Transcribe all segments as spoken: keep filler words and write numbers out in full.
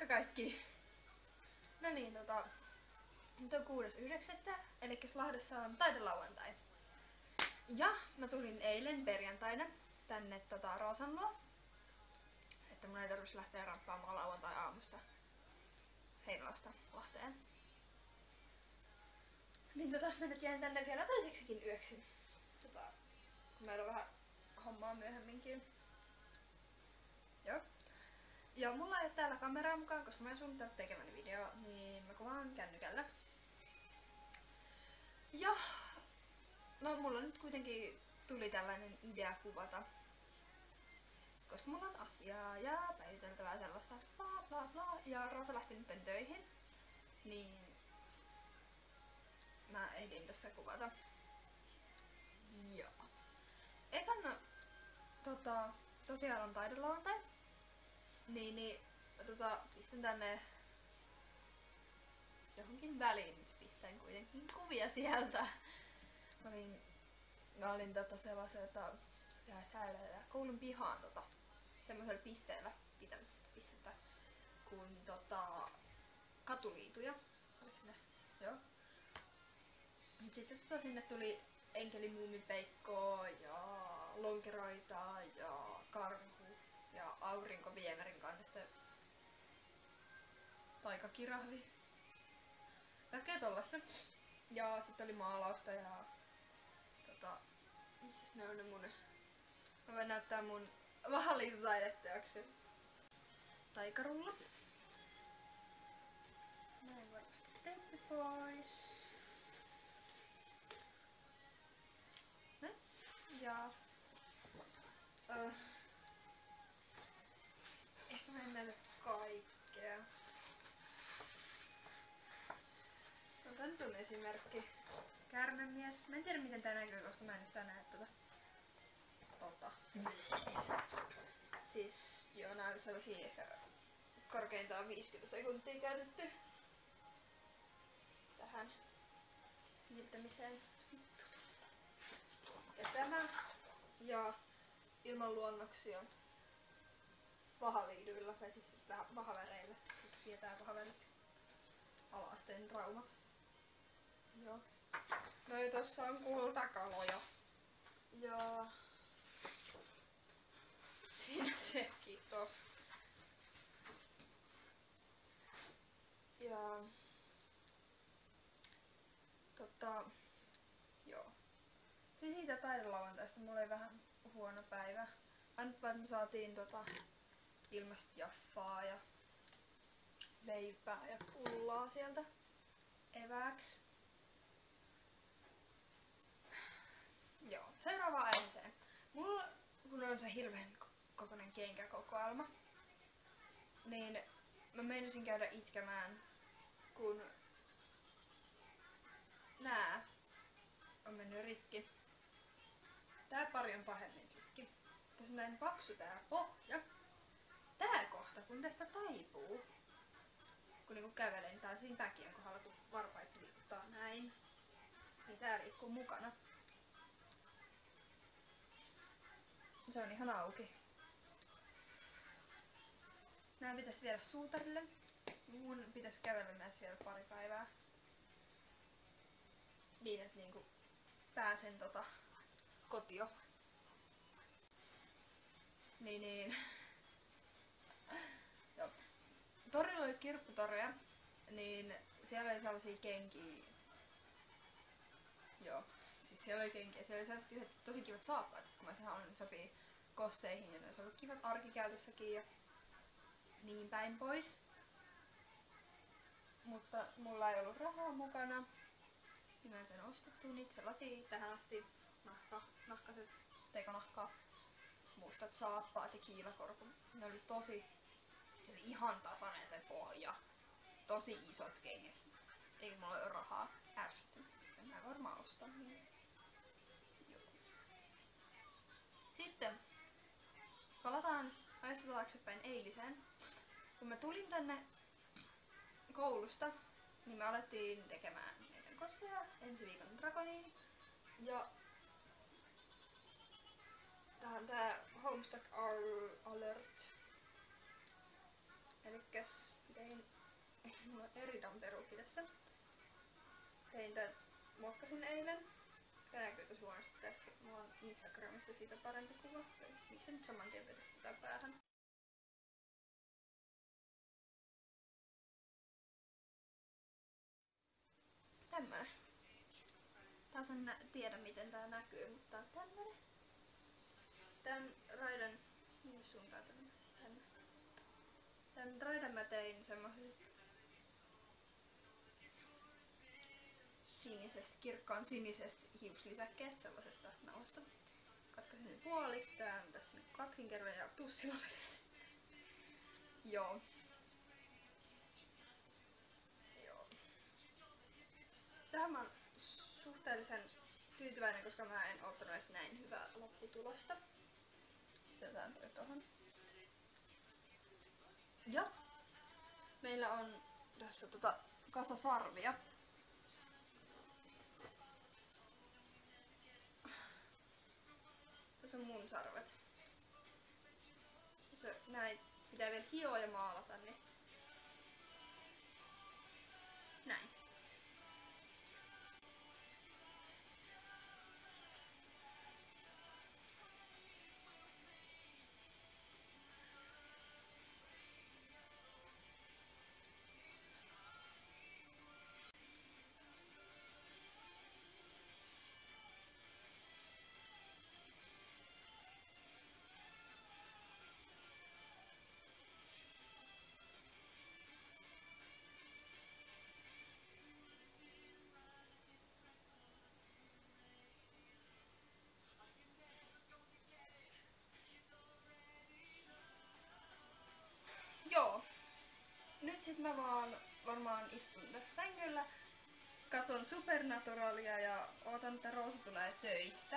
kaikki. No niin, tota... Nyt on kuudes yhdeksättä eli Lahdessa on taidelauantai. Ja mä tulin eilen perjantaina tänne tota, Roosan luo. Että mun ei tarvitsisi lähteä ramppaamaan lauantai aamusta Heinolasta Lahteen. Niin tota, mä nyt jäin tänne vielä toiseksikin yöksi. Tota, meillä on vähän hommaa myöhemminkin. Joo. Ja mulla ei ole täällä kameraa mukaan, koska mä en suunnitellut tekemäni video, niin mä kuvaan kännykällä. Ja no mulla nyt kuitenkin tuli tällainen idea kuvata. Koska mulla on asiaa ja päiviteltävää sellaista bla bla bla. Ja Roosa lähti nyt töihin. Niin mä ehdin tässä kuvata. Joo. Ekana tota, tosiaan on taidelauantai. Niin, niin tota, pistän tänne johonkin väliin, nyt pistän kuitenkin kuvia sieltä. Mä olin, mä olin tota sellaiselta koulun pihaan tota, semmoisella pisteellä pitämässä pistettä kuin tota, katuliituja. Oliko ne? Joo. Mut sitten tota, sinne tuli enkelimuumipeikkoa ja lonkeroita ja karhu ja aurinkoviemärin kannesta taikakirahvi. Kaikkea tollasta. Ja sitten oli maalausta ja tota, missäs ne on ne mun... Mä voin näyttää mun vahaliitotaideteoksen taikarullat. Näin varmasti teippi pois. Näin. Ja... Öö, ehkä mä en näytä kaikkea. Ota nyt on esimerkki. Käärmemies. Mä en tiedä miten tää näkyy, koska mä en nyt tää näe tota. Ota. Siis joo, nää on sellaisia ehkä korkeintaan viisikymmentä sekuntia käytetty tähän piirtämiseen. Vittu. Ja tämä ja ilman luonnoksia vahaliiduilla, tai siis vahaväreillä, jotka tietää vahavärit, ala-asteen raumat. Joo. No ja tossa on kultakaloja. Ja siinä se, kiitos. Ja tota, joo. Siis siitä taidelauantaista mulla oli vähän huono päivä. Ainut vaan, että me saatiin tota ilmasta jaffaa ja leipää ja pullaa sieltä evääks. Joo, seuraavaan aiheeseen. Mulla kun on se hirveän kokoinen kenkäkokoelma, niin mä meinasin käydä itkemään, kun nää on mennyt rikki. Tää pari on pahemmin rikki. Tässä on näin paksu tää pohja. Tää kohta, kun tästä taipuu, kun niinku kävelen tää siinä päkien kohdalla, kun varpaat liikuttaa näin, niin tää liikkuu mukana. Se on ihan auki. Nää pitäis viedä suutarille. Mun pitäis kävellä näissä vielä pari päivää. Niin, että niinku pääsen tota kotio. Niin niin. Joo. Torilla oli kirpputoreja, niin siellä oli sellaisia kenkiä. Joo. Siis siellä oli kenkiä. Siellä oli sellaiset yhdet tosi kivat saappaat, kun mä sehän on, ne sopii kosseihin ja ne olisi ollut kivat arkikäytössäkin ja niin päin pois. Mutta mulla ei ollut rahaa mukana. Niin mä en sen ostettu niitä sellaisia tähän asti nahka, nahkaset, tekonahkaa, mustat saappaat ja kiilakorku. Ne oli tosi, siis se oli ihan tasainen se pohja. Tosi isot kengät. Ei mulla ole rahaa. Ärsyttävää. En mä varmaan osta niin. Joo. Sitten palataan ajasta taaksepäin eiliseen. Kun mä tulin tänne koulusta, niin me alettiin tekemään meidän kosseja, ensi viikon dragoniin. Ja tää on tää Homestuck Alert. Elikkäs, miten Mulla on Eridan perukki tässä. Tein tän, muokkasin eilen. Tää näkyy tosi huonosti tässä. Mulla on Instagramissa siitä parempi kuva. Miksi nyt saman tien vetäisi tätä päähän? Tämmönen. Taas en tiedä miten tää näkyy, mutta tää on tämmönen. Tän raidan... Minne suuntaan tänne? Tänne. Tän raidan mä tein semmosesta sinisestä, kirkkaan sinisestä hiuslisäkkeestä, sellaisesta nauhasta. Katkasin sen puoliksi, tää on tästä kaksinkerroin ja tussilla vedessä. Joo. Joo. Tähän mä oon suhteellisen tyytyväinen, koska mä en oottanut edes näin hyvää lopputulosta. Sitten otetaan toi tohon. Ja meillä on tässä tota kasa sarvia. Tässä on mun sarvet. Tässä näin pitää vielä hioa ja maalata, niin näin. Joo. Nyt sit mä vaan varmaan istun tässä sängyllä, katon Supernaturalia ja ootan, että Roosa tulee töistä.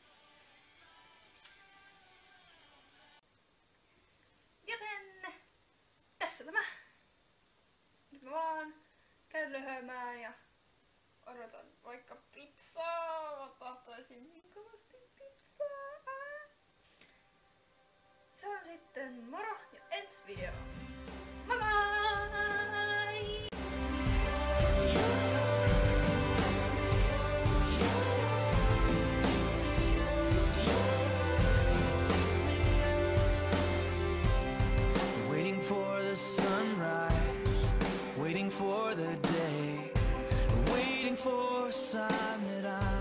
Joten tässä tämä. Nyt mä vaan käyn löhömään ja odotan vaikka pizzaa. Mä tahtoisin niin kovasti pizzaa. Se on sitten moro ja ensi video. Bye bye! Waiting for the sunrise, waiting for the day, waiting for a sign that I